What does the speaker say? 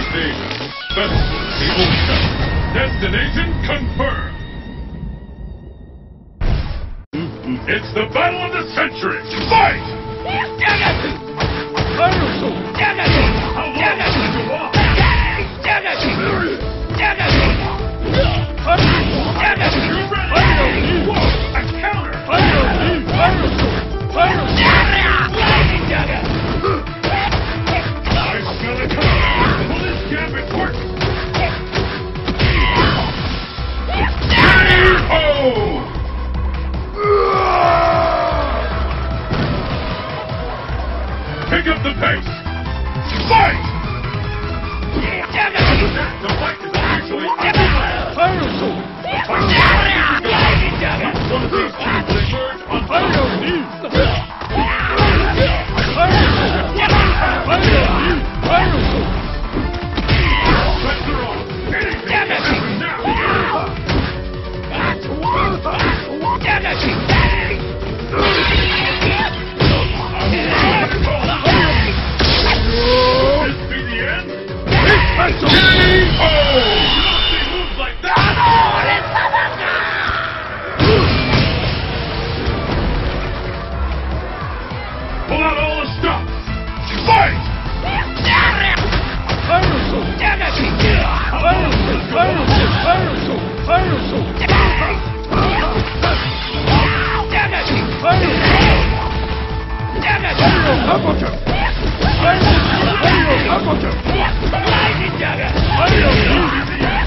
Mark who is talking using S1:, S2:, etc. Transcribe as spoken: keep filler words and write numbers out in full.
S1: station. Vessel, the Ocean. Destination confirmed. It's the battle of the century. Fight! Pick up the pace! Fight! The fight is officially underway! Fire Sword! One of these two will emerge on Fire Sword! Fire Sword! Pressure on! Anything can happen now! Pull out all the stops! Fight! Fire!